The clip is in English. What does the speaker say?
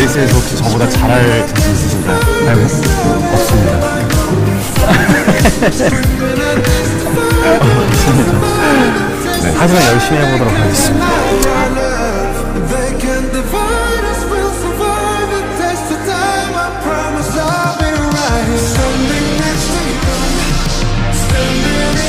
레이스에서 혹시 저보다 잘할 자신 있으신가요? 아이고, 없습니다. 네. 하지만 열심히 해보도록 하겠습니다.